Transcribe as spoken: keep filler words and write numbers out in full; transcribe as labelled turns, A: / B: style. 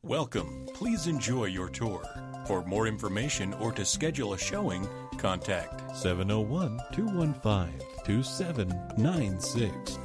A: Welcome. Please enjoy your tour. For more information or to schedule a showing, contact
B: seven oh one, two one five, two seven nine six.